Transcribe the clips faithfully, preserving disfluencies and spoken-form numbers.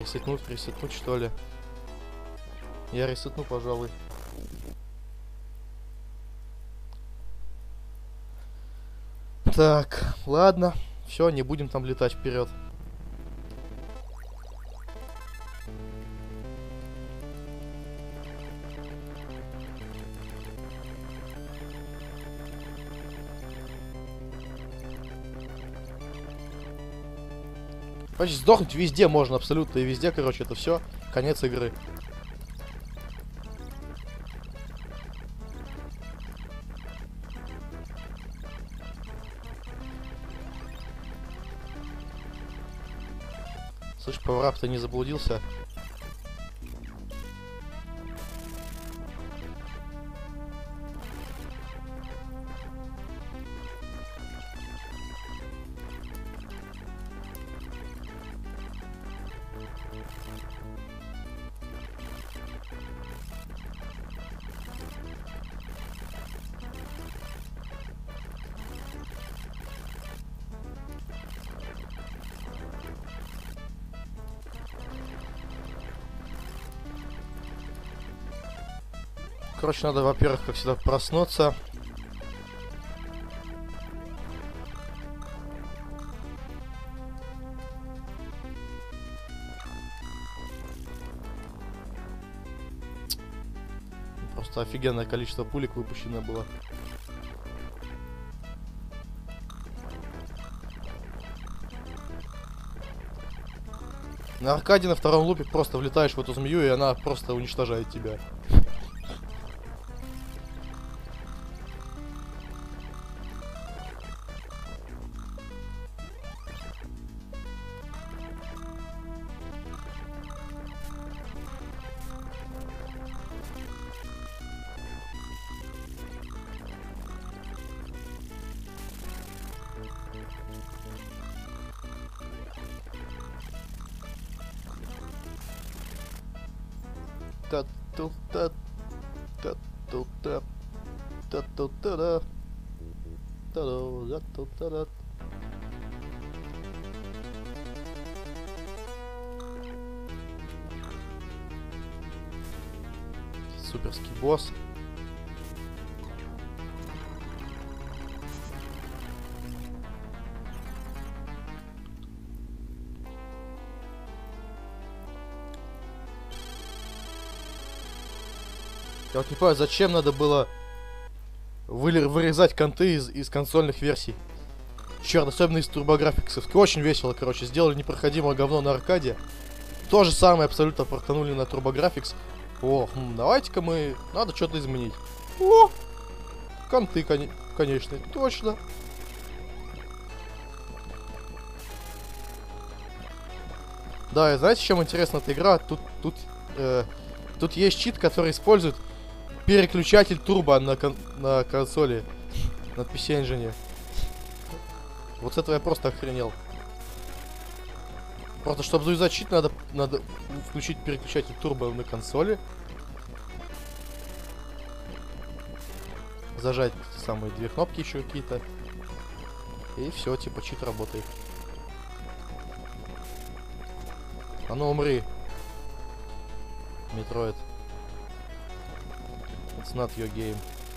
Ресетнуть, ресетнуть, что ли? Я ресетну, пожалуй. Так, ладно. Все, не будем там летать вперед. Значит, сдохнуть везде можно, абсолютно и везде, короче, это все. Конец игры. Слышь, пауэрап, ты не заблудился? Короче, надо, во-первых, как всегда, проснуться. Просто офигенное количество пулек выпущено было. На аркаде на втором лупе просто влетаешь в эту змею, и она просто уничтожает тебя. Суперский босс. Я вот не понимаю, зачем надо было вырезать конты из, из консольных версий. Черт, особенно из турбографиксов. Очень весело, короче. Сделали непроходимое говно на аркаде. То же самое абсолютно портанули на турбографикс. О, хм, давайте-ка мы... Надо что-то изменить. О! Конты, кон... конечно. Точно. Да, и знаете, чем интересна эта игра? Тут, тут, э, тут есть чит, который использует переключатель турбо на, кон на консоли. На пи си Engine. Вот с этого я просто охренел. Просто, чтобы завязать чит, надо, надо включить переключатель турбо на консоли. Зажать самые две кнопки еще какие-то. И все, типа чит работает. А ну умри. Metroid. It's not your game.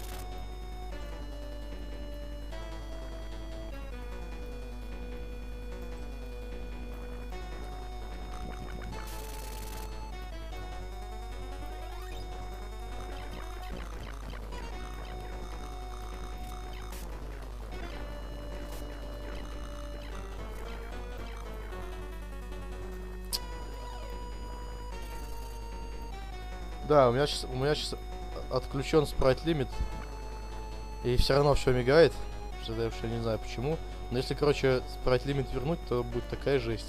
Да, у меня сейчас, у меня сейчас отключен спрайт лимит. И все равно все мигает. Что я вообще не знаю почему. Но если, короче, спрайт лимит вернуть, то будет такая жесть.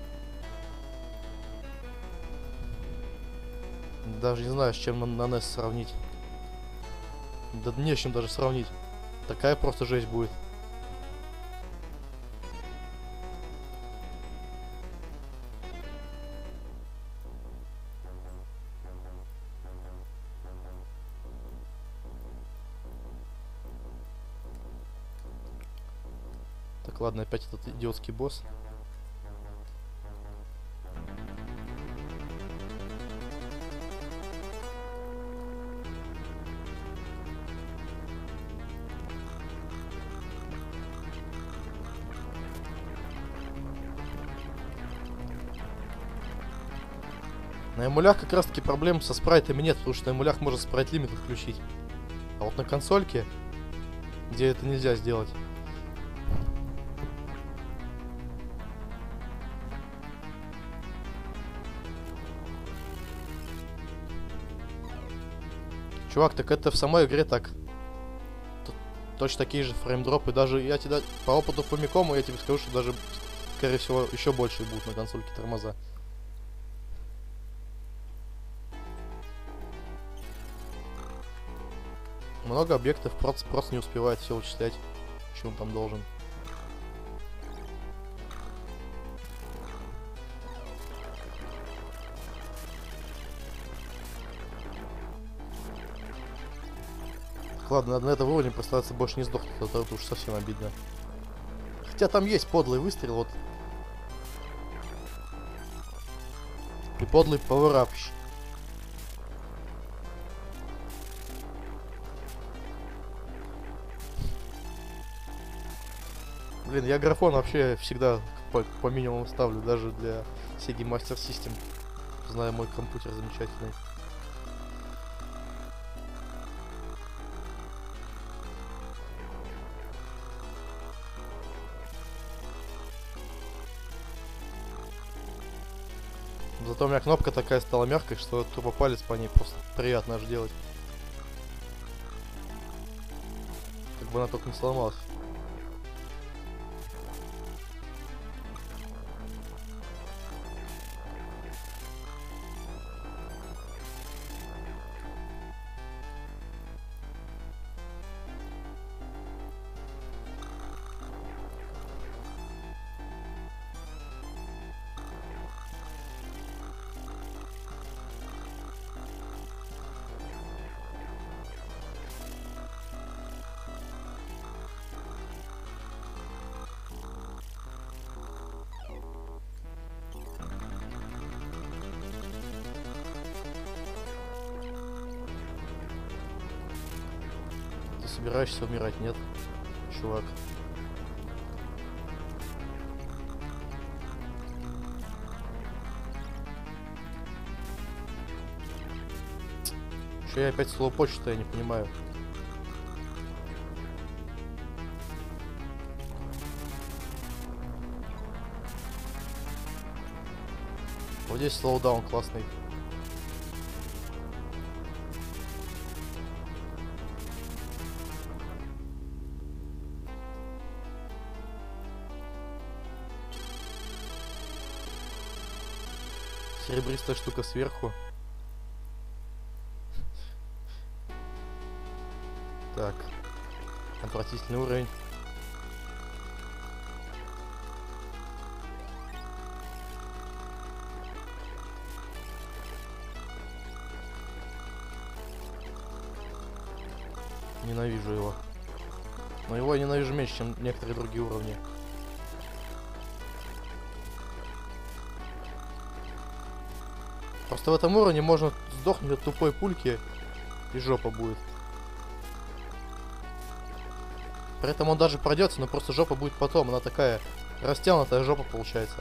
Даже не знаю, с чем на, на нес сравнить. Да не с чем даже сравнить. Такая просто жесть будет. Так, ладно, опять этот идиотский босс. На эмулях как раз таки проблем со спрайтами нет, потому что на эмулях можно спрайт лимит отключить. А вот на консольке, где это нельзя сделать. Чувак, так это в самой игре так. Т точно такие же фреймдропы. Даже я тебе по опыту Famicom я тебе скажу, что даже, скорее всего, еще больше будут на консольке тормоза. Много объектов просто, просто не успевает все вычислять, что он там должен. Ладно, надо на этом уровне постараться больше не сдохнуть, а то это уж совсем обидно. Хотя там есть подлый выстрел, вот. И подлый пауэрап. Блин, я графон вообще всегда по, по минимуму ставлю, даже для Sega Master System. Знаю, мой компьютер замечательный. Зато у меня кнопка такая стала мягкой, что тупо палец по ней просто приятно аж делать. Как бы она только не сломалась. Собираешься умирать, нет, чувак? Че я опять слово почта, я не понимаю. Вот здесь слоудаун классный. Серебристая штука сверху. Так. Отвратительный уровень. Ненавижу его. Но его я ненавижу меньше, чем некоторые другие уровни. Просто в этом уровне можно сдохнуть от тупой пульки, и жопа будет. При этом он даже пройдется, но просто жопа будет потом. Она такая растянутая жопа получается.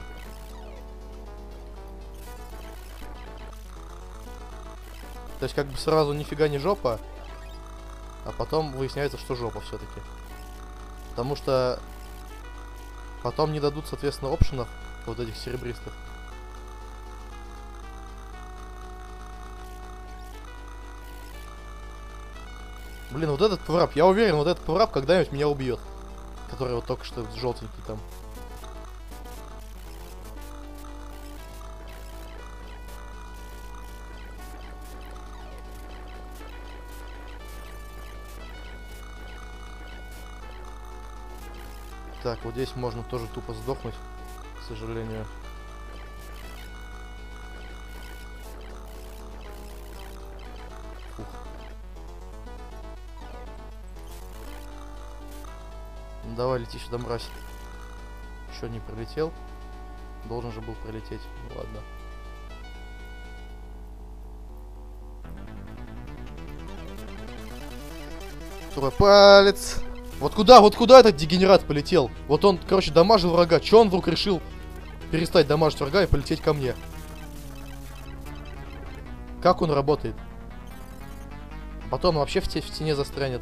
То есть как бы сразу нифига не жопа, а потом выясняется, что жопа все-таки. Потому что потом не дадут, соответственно, опшенов вот этих серебристых. Блин, вот этот пауэрап, я уверен, вот этот пауэрап когда-нибудь меня убьет. Который вот только что желтенький там. Так, вот здесь можно тоже тупо сдохнуть, к сожалению. Фух. Давай, лети сюда, мразь. Еще не прилетел. Должен же был прилететь. Ну ладно. Туропалец. Вот куда, вот куда этот дегенерат полетел? Вот он, короче, дамажил врага. Че он вдруг решил перестать дамажить врага и полететь ко мне? Как он работает? Потом он вообще в, те, в тени застрянет.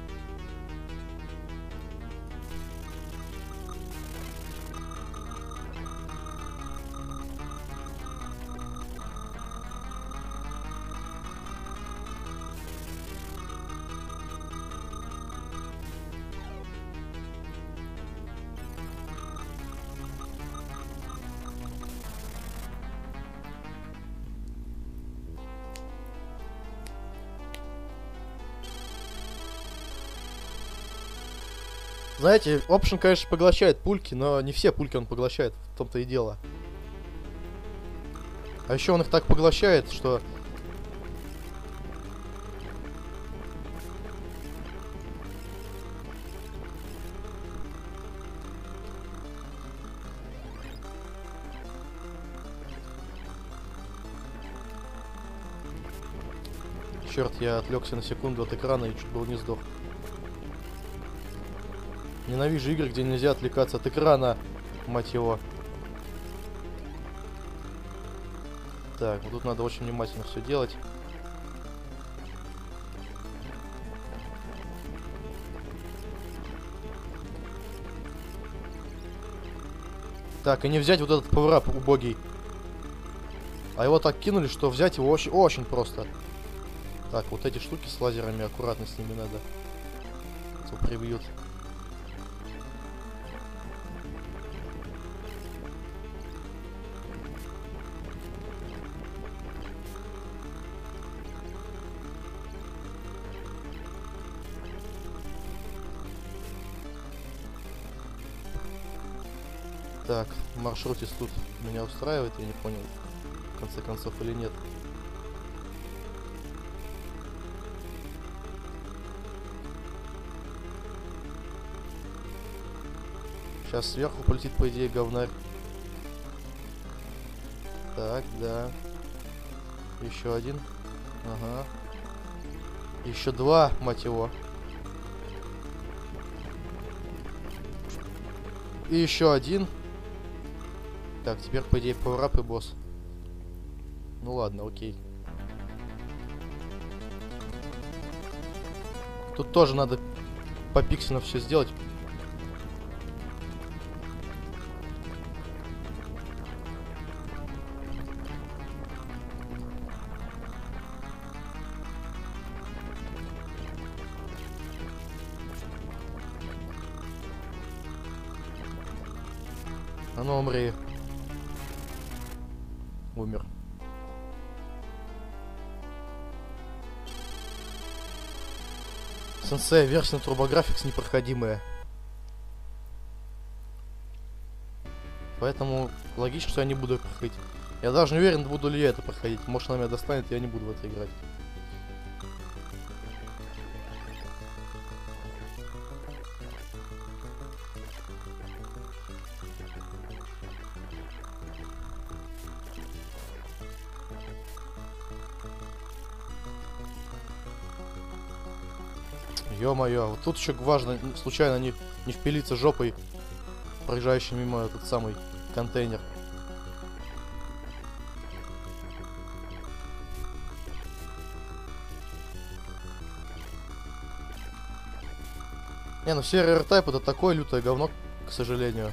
Знаете, Option, конечно, поглощает пульки, но не все пульки он поглощает, в том-то и дело. А еще он их так поглощает, что... Черт, я отвлекся на секунду от экрана и чуть было не сдох. Ненавижу игры, где нельзя отвлекаться от экрана, мать его. Так, вот тут надо очень внимательно все делать. Так, и не взять вот этот пауэрап убогий. А его так кинули, что взять его очень, очень просто. Так, вот эти штуки с лазерами, аккуратно с ними надо. А то прибьют. Так, маршрутис тут меня устраивает, я не понял, в конце концов, или нет. Сейчас сверху полетит, по идее, говнарь. Так, да. Еще один. Ага. Еще два, мать его. И еще один. Так, теперь, по идее, пауэрап и босс. Ну ладно, окей. Тут тоже надо по пикселям все сделать. А ну, умри. Умер. Сенсей, версия на TurboGrafx непроходимая. Поэтому логично, что я не буду проходить. Я даже не уверен, буду ли я это проходить. Может, она меня достанет, и я не буду в это играть. Ё-моё, вот тут еще важно случайно не, не впилиться жопой, проезжающий мимо этот самый контейнер. Не, ну серый R-Type это такое лютое говно, к сожалению.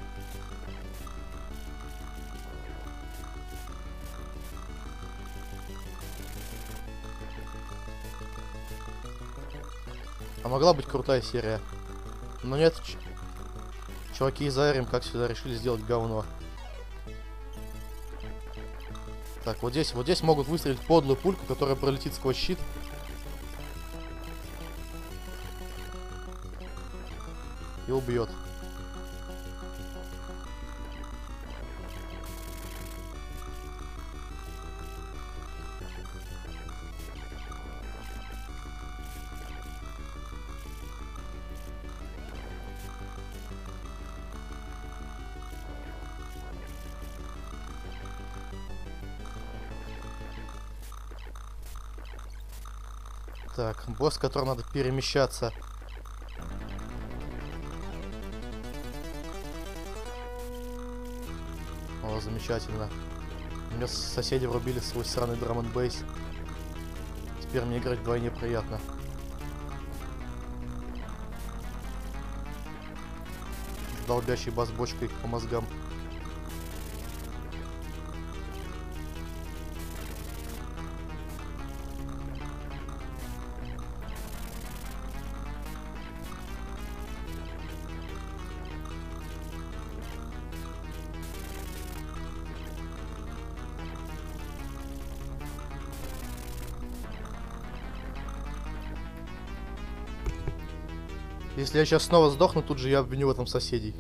А могла быть крутая серия. Но нет, ч чуваки из Айрим, как всегда, решили сделать говно. Так, вот здесь, вот здесь могут выстрелить подлую пульку, которая пролетит сквозь щит. И убьет. Так, босс, который надо перемещаться. О, замечательно. У меня соседи врубили свой сраный драм н бейс. Теперь мне играть вдвойне приятно. С долбящей бас-бочкой по мозгам. Если я сейчас снова сдохну, тут же я обвиню в этом соседей.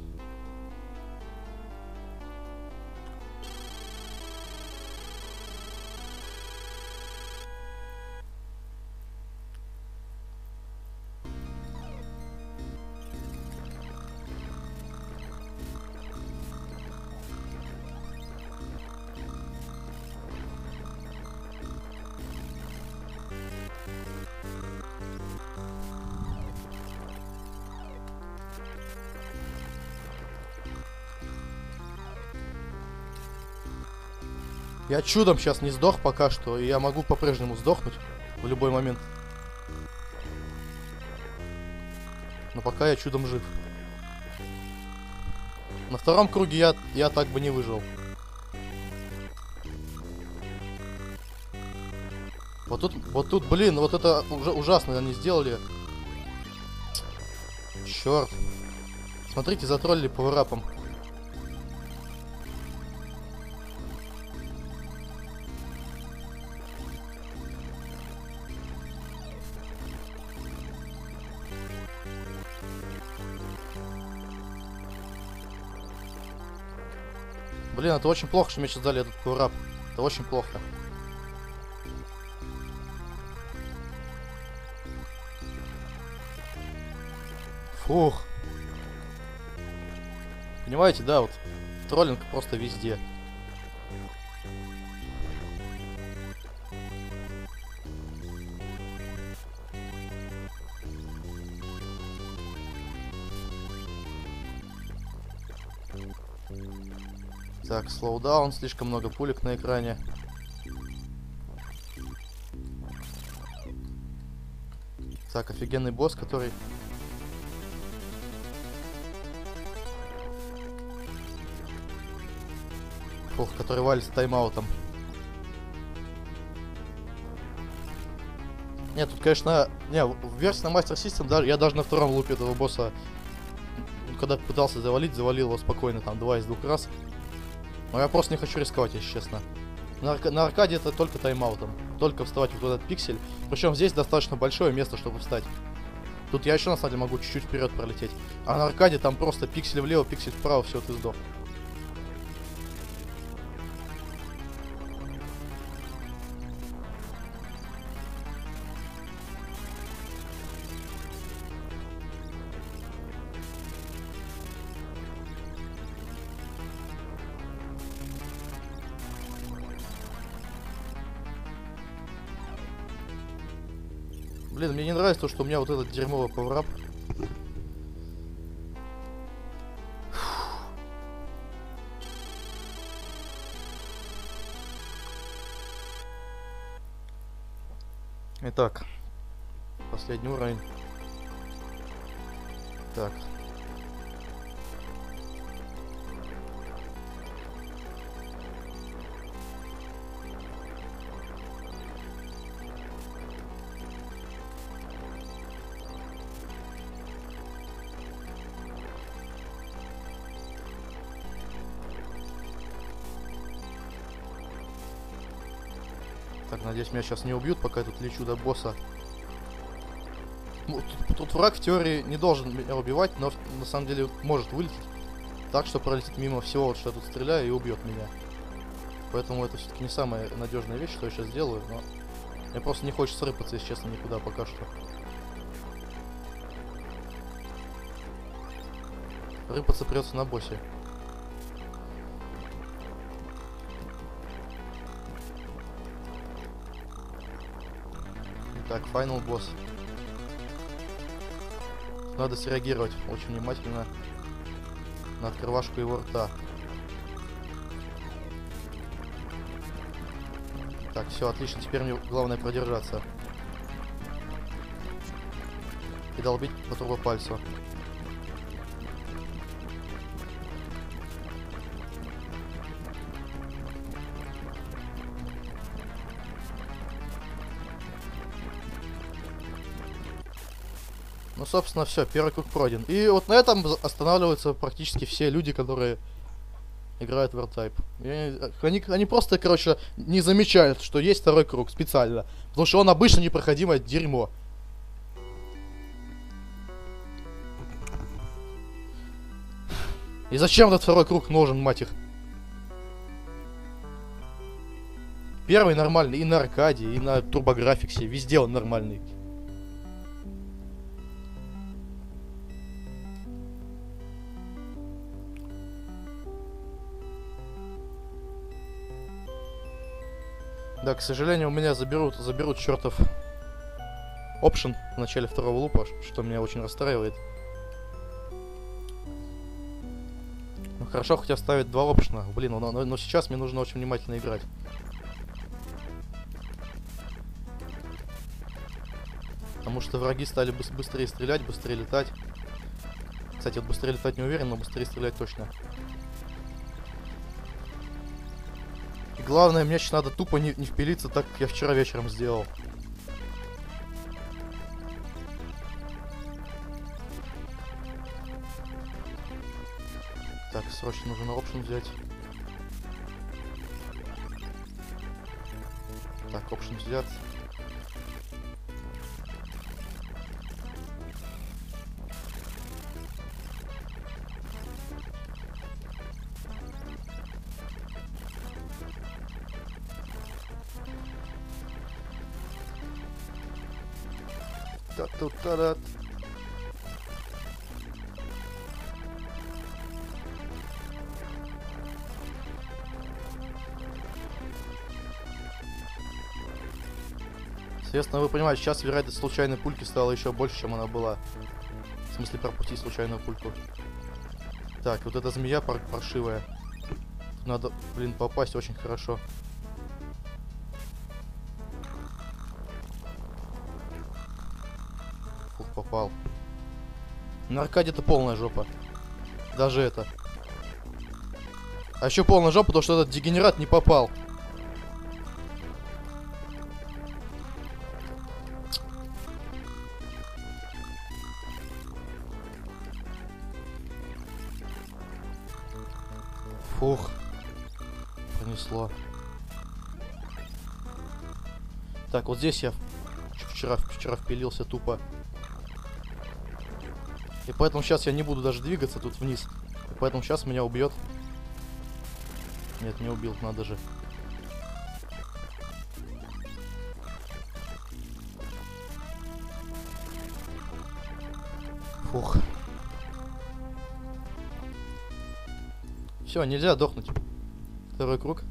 Я чудом сейчас не сдох пока что, и я могу по-прежнему сдохнуть в любой момент. Но пока я чудом жив. На втором круге я, я так бы не выжил. Вот тут, вот тут, блин, вот это уже ужасно они сделали. Черт. Смотрите, затроллили пауэрапом. Блин, это очень плохо, что мне сейчас дали этот пауэрап. Это очень плохо. Фух. Понимаете, да, вот троллинг просто везде. Так, слоудаун, слишком много пулек на экране. Так, офигенный босс, который... Фух, который валится тайм-аутом. Нет, тут, конечно... Не, в версии на Master System даже, я даже на втором лупе этого босса, когда пытался завалить, завалил его спокойно, там, два из двух раз. Но я просто не хочу рисковать, если честно. На, арка на аркаде это только тайм-аутом. Только вставать вот в этот пиксель. Причем здесь достаточно большое место, чтобы встать. Тут я еще на самом деле могу чуть-чуть вперед пролететь. А на аркаде там просто пиксель влево, пиксель вправо, все, ты сдох. Блин, мне не нравится то, что у меня вот этот дерьмовый пауэрап. Итак, последний уровень. Так. Так, надеюсь, меня сейчас не убьют, пока я тут лечу до босса. Ну, тут, тут враг в теории не должен меня убивать, но на самом деле может вылететь так, что пролетит мимо всего, вот, что я тут стреляю, и убьет меня. Поэтому это все-таки не самая надежная вещь, что я сейчас делаю, но мне просто не хочется рыпаться, если честно, никуда пока что. Рыпаться придется на боссе. Так, финал босс. Надо среагировать очень внимательно на открывашку его рта. Так, все, отлично. Теперь мне главное продержаться. И долбить по турбопальцу. Ну, собственно, все, первый круг пройден. И вот на этом останавливаются практически все люди, которые играют в R-Type. И Они, они просто, короче, не замечают, что есть второй круг специально. Потому что он обычно непроходимое дерьмо. И зачем этот второй круг нужен, мать их? Первый нормальный и на аркаде, и на турбографиксе. Везде он нормальный. Да, к сожалению, у меня заберут, заберут чертов опшен в начале второго лупа, что меня очень расстраивает. Ну хорошо, хотя ставить два опшена. Блин, но, но, но сейчас мне нужно очень внимательно играть. Потому что враги стали быс- быстрее стрелять, быстрее летать. Кстати, вот быстрее летать не уверен, но быстрее стрелять точно. И главное, мне сейчас надо тупо не, не впилиться так, как я вчера вечером сделал. Так, срочно нужно опшен взять. Так, опшен взят. Та-ту-та-дат. Соответственно, вы понимаете, сейчас вероятность случайной пульки стала еще больше, чем она была. В смысле, пропустить случайную пульку. Так, вот эта змея пар паршивая. Надо, блин, попасть очень хорошо. Фух, попал. На аркаде это полная жопа. Даже это. А еще полная жопа, потому что этот дегенерат не попал. Фух. Пронесло. Так, вот здесь я вчера, вчера впилился тупо. И поэтому сейчас я не буду даже двигаться тут вниз. И поэтому сейчас меня убьет. Нет, не убил, надо же. Фух. Все, нельзя дохнуть. Второй круг.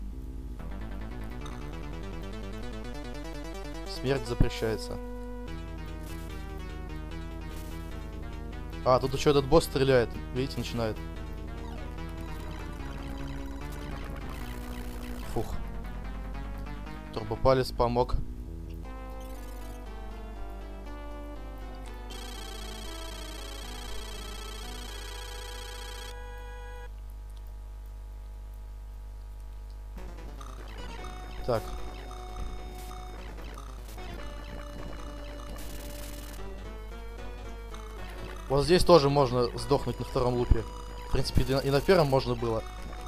Смерть запрещается. А, тут еще этот босс стреляет. Видите, начинает. Фух. Турбопалец помог. Так. Вот здесь тоже можно сдохнуть на втором лупе. В принципе, и на, и на первом можно было.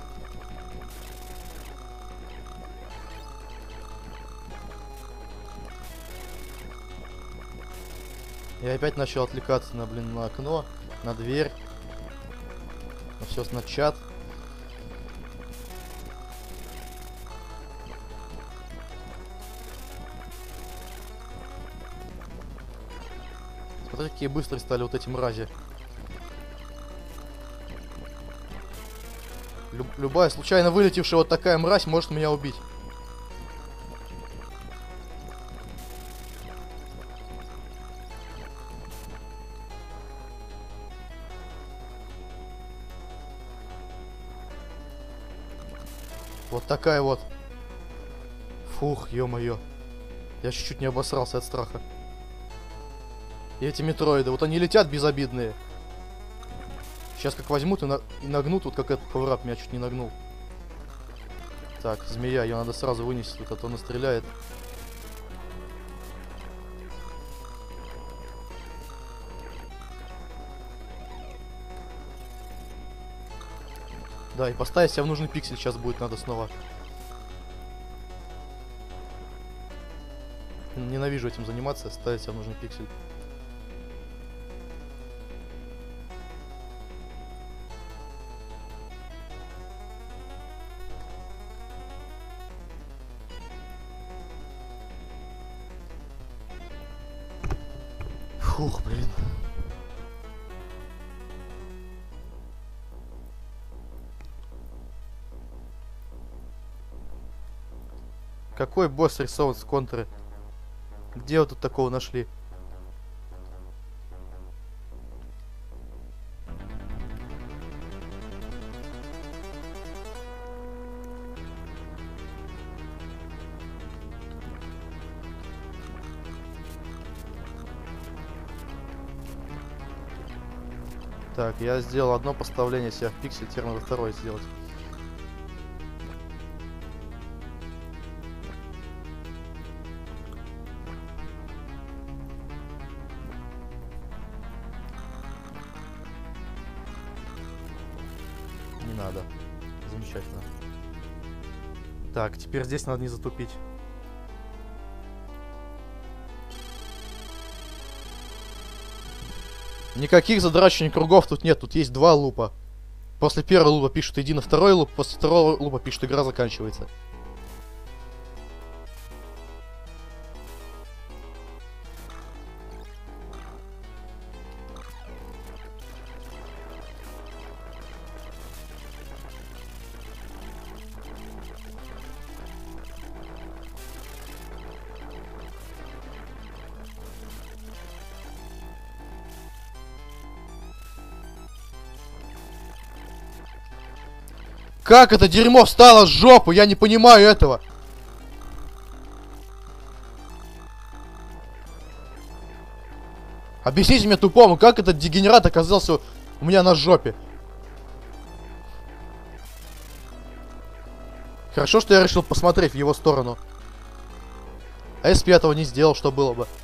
Я опять начал отвлекаться на, блин, на окно, на дверь. На все, на чат. Смотри, какие быстрые стали вот эти мрази. Люб любая случайно вылетевшая вот такая мразь может меня убить. Вот такая вот. Фух, ё-моё. Я чуть-чуть не обосрался от страха. И эти метроиды, вот они летят безобидные. Сейчас как возьмут и, на... и нагнут, вот как этот пауэрап меня чуть не нагнул. Так, змея, ее надо сразу вынести, тут, а то она стреляет. Да, и поставить себя в нужный пиксель сейчас будет надо снова. Ненавижу этим заниматься, ставить себя в нужный пиксель. Фух, блин. Какой босс рисован с контры? Где вы тут такого нашли? Так, я сделал одно поставление себя в пиксель, теперь надо второе сделать. Не надо. Замечательно. Так, теперь здесь надо не затупить. Никаких задрачиваний кругов тут нет, тут есть два лупа. После первого лупа пишут иди на второй луп, после второго лупа пишут игра заканчивается. Как это дерьмо встало в жопу? Я не понимаю этого. Объясните мне тупому, как этот дегенерат оказался у меня на жопе. Хорошо, что я решил посмотреть в его сторону. А если бы я этого не сделал, что было бы?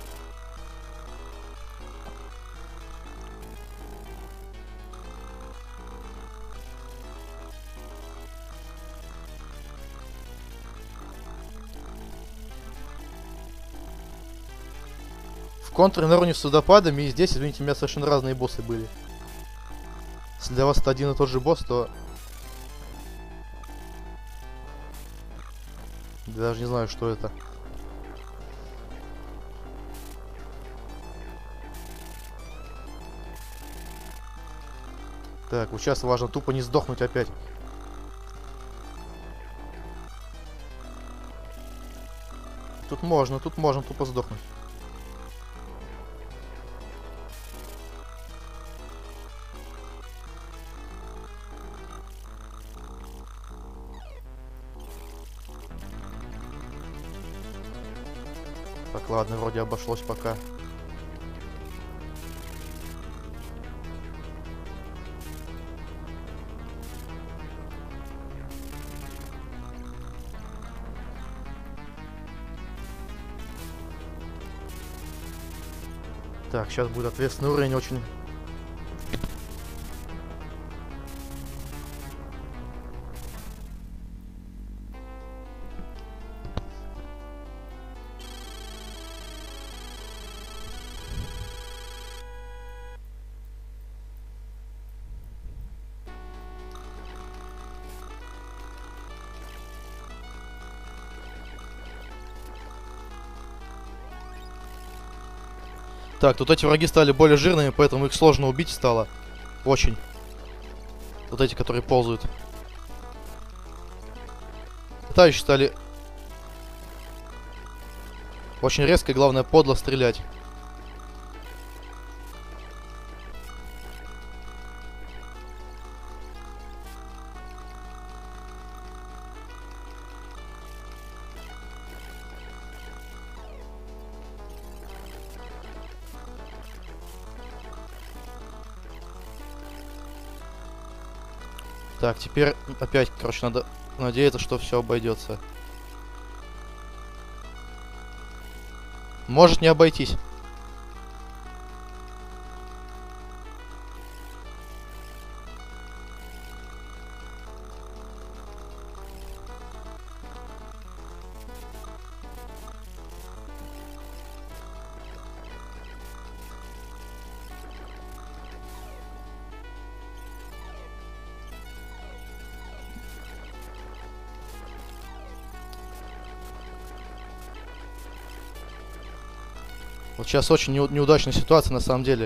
В контре на уровне с водопадами, и здесь, извините, у меня совершенно разные боссы были. Если для вас это один и тот же босс, то... Даже не знаю, что это. Так, вот сейчас важно тупо не сдохнуть опять. Тут можно, тут можно тупо сдохнуть. Так, ладно, вроде обошлось пока. Так, сейчас будет ответственный уровень очень. Так, тут эти враги стали более жирными, поэтому их сложно убить стало. Очень. Вот эти, которые ползают. Летающие стали очень резко и, главное, подло стрелять. Так, теперь опять, короче, надо надеяться, что все обойдется. Может не обойтись. Вот сейчас очень неу- неудачная ситуация на самом деле.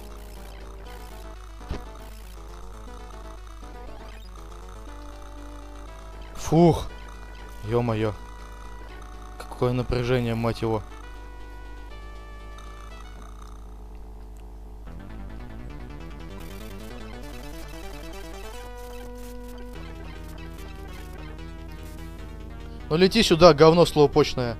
Фух. Ё-моё. Какое напряжение, мать его. Ну лети сюда, говно слоупочное.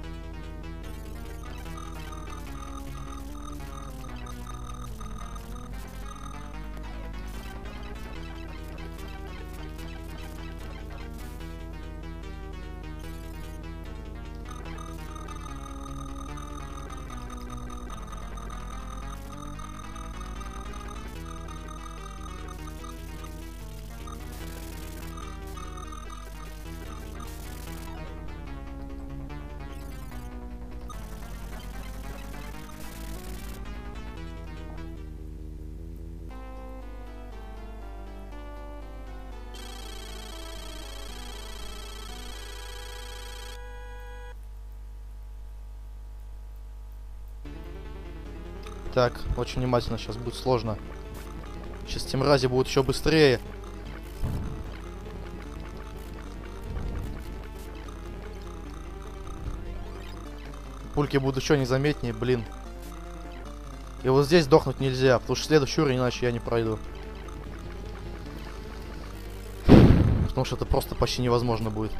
Так, очень внимательно, сейчас будет сложно. Сейчас те мрази будут еще быстрее. Пульки будут еще незаметнее, блин. И вот здесь сдохнуть нельзя, потому что следующий уровень иначе я не пройду. Потому что это просто почти невозможно будет.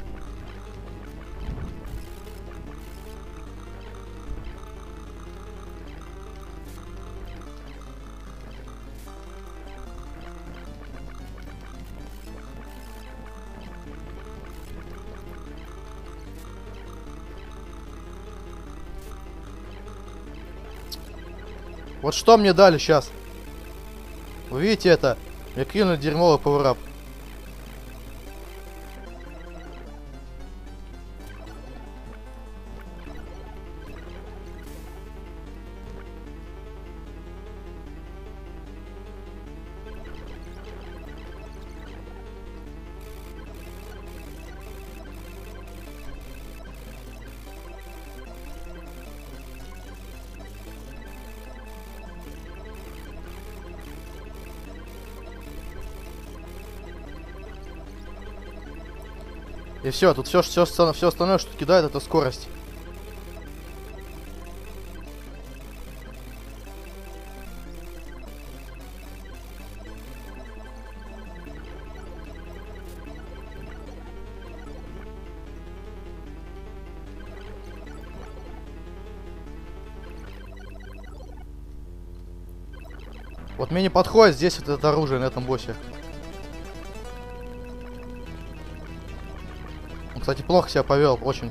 Вот что мне дали сейчас? Вы видите это? Мне кинули дерьмовый пауэрап. И все, тут все, все, все остальное, что кидает, это скорость. Вот мне не подходит здесь вот это оружие на этом боссе. Он, кстати, плохо себя повел, очень.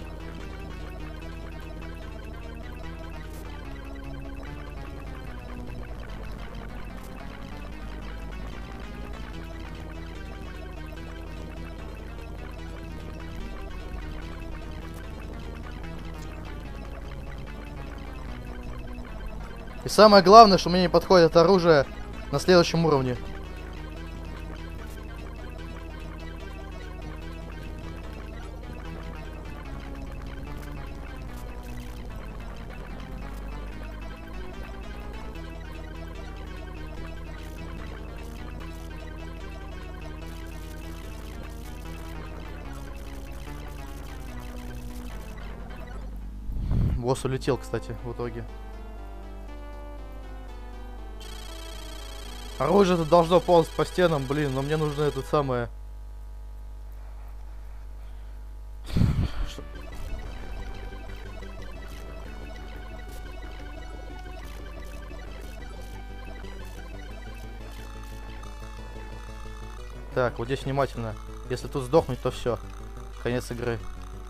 И самое главное, что мне не подходит это оружие на следующем уровне. Босс улетел, кстати, в итоге. Оружие-то должно ползать по стенам, блин, но мне нужно это самое... Что? Так, вот здесь внимательно. Если тут сдохнуть, то все. Конец игры.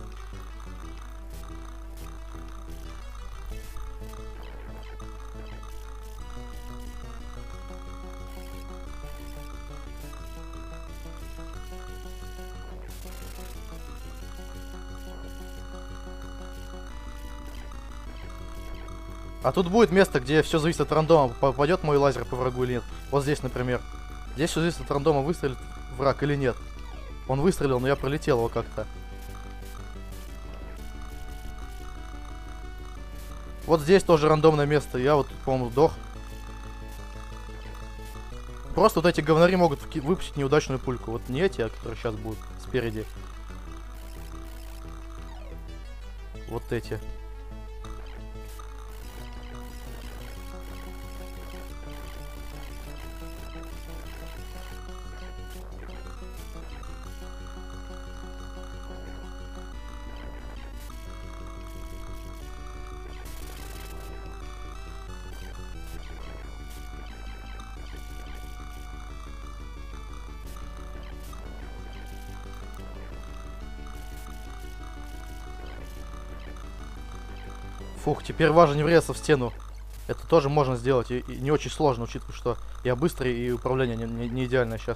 А тут будет место, где все зависит от рандома, попадет мой лазер по врагу или нет. Вот здесь, например. Здесь все зависит от рандома, выстрелит враг или нет. Он выстрелил, но я пролетел его как-то. Вот здесь тоже рандомное место. Я вот, по-моему, сдох. Просто вот эти говнари могут выпустить неудачную пульку. Вот не эти, а которые сейчас будут спереди. Вот эти. Фух, теперь важно не врезаться в стену. Это тоже можно сделать, и, и не очень сложно, учитывая, что я быстрый и управление не, не, не идеальное сейчас.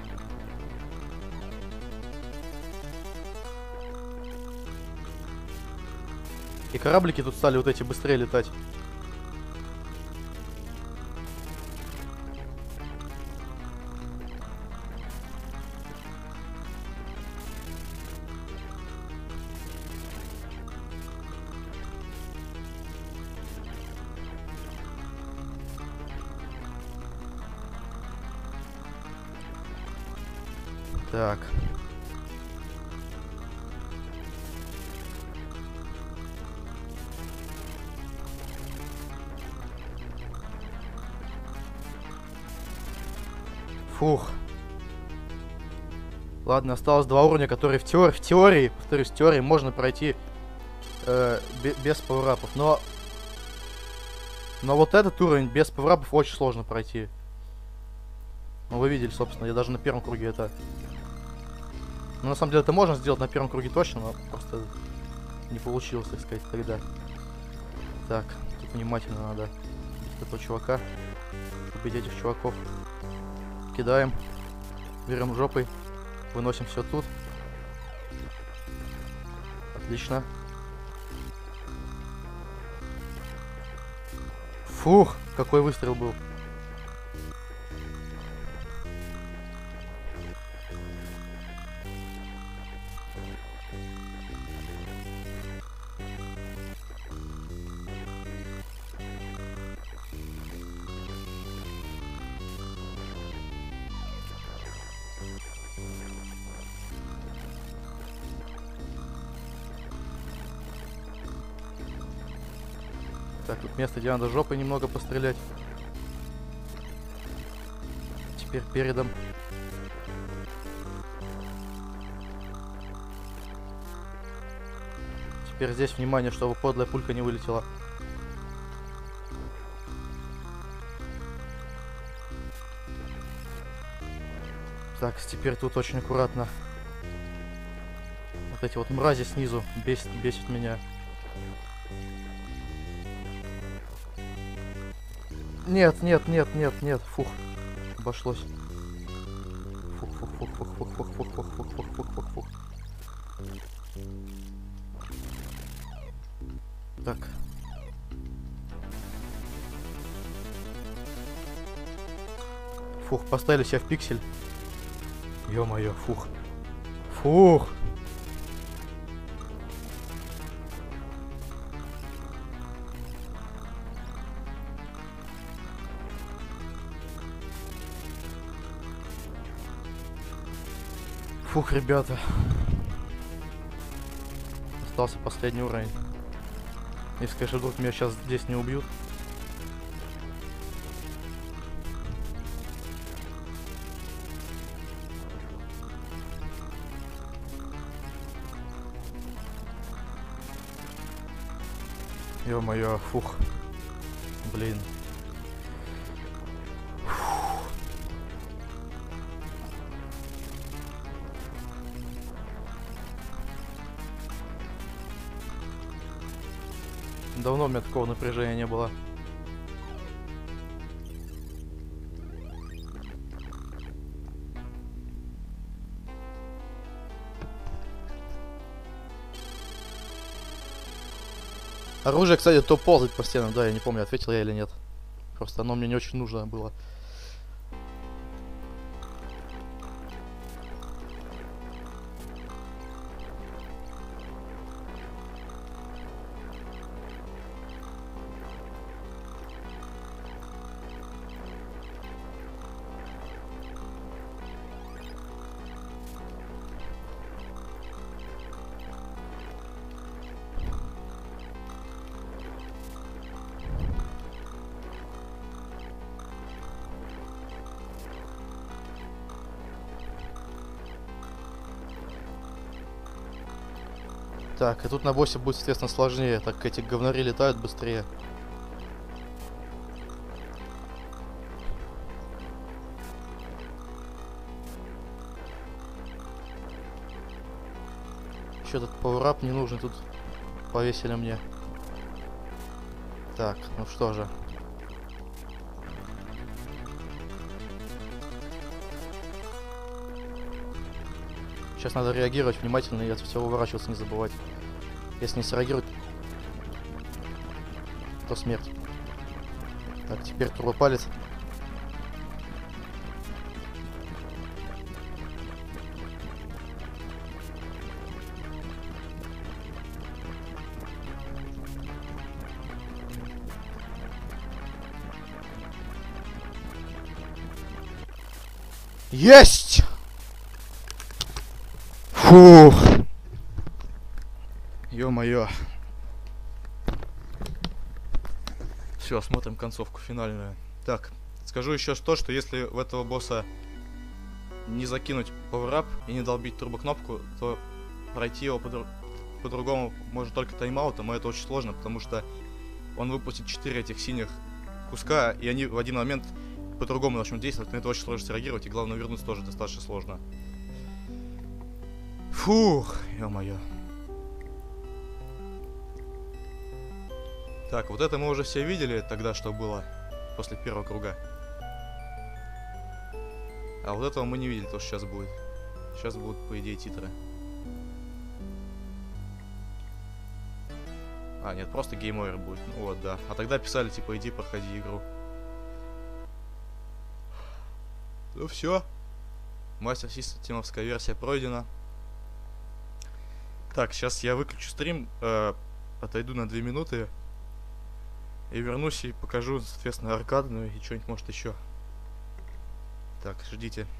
И кораблики тут стали вот эти быстрее летать. Так. Фух. Ладно, осталось два уровня, которые в теории, в теории, повторюсь, в теории можно пройти э, без пауэрапов. Но, но вот этот уровень без пауэрапов очень сложно пройти. Ну, вы видели, собственно, я даже на первом круге это... Ну, на самом деле, это можно сделать на первом круге точно, но просто не получилось, так сказать, тогда. Так, тут внимательно надо этого чувака. Убить этих чуваков. Кидаем. Берем жопой. Выносим все тут. Отлично. Фух, какой выстрел был. Так, тут место, где надо жопой немного пострелять. Теперь передом. Теперь здесь внимание, чтобы подлая пулька не вылетела. Так, теперь тут очень аккуратно. Вот эти вот мрази снизу бесит, бесит меня. Нет, нет, нет, нет, нет, фух, обошлось. Фух, фух, фух, фух, фух, фух, фух, фух, фух, фух, фух, фух, фух. Так. Фух, поставили себя в пиксель. Ё-моё, фух. Фух. Фух, ребята. Остался последний уровень. Если, конечно, вдруг меня сейчас здесь не убьют. Ё-моё, фух. Блин. Давно у меня такого напряжения не было. Оружие, кстати, то ползать по стенам, да, я не помню, ответил я или нет. Просто оно мне не очень нужно было. Так, и тут на боссе будет, соответственно, сложнее, так как эти говнари летают быстрее. Еще этот пауэрап не нужен, тут повесили мне. Так, ну что же. Сейчас надо реагировать внимательно и от всего уворачиваться не забывать. Если не среагировать, то смерть. Так, теперь турбопалец. Есть! Фух. Ё-моё. Все, смотрим концовку финальную. Так, скажу еще то, что если в этого босса не закинуть пауэрап и не долбить турбокнопку, то пройти его по-другому можно только тайм-аутом, и это очень сложно, потому что он выпустит четыре этих синих куска, и они в один момент по-другому начнут действовать, на это очень сложно среагировать, и главное вернуться тоже достаточно сложно. Фух, ё-моё. Так, вот это мы уже все видели тогда, что было после первого круга. А вот этого мы не видели, то, что сейчас будет. Сейчас будут, по идее, титры. А, нет, просто гейм-овер будет. Ну вот, да. А тогда писали, типа, иди, проходи игру. Ну все. Master System'овская версия пройдена. Так, сейчас я выключу стрим, э, отойду на две минуты. И вернусь и покажу, соответственно, аркадную и что-нибудь, может, еще. Так, ждите.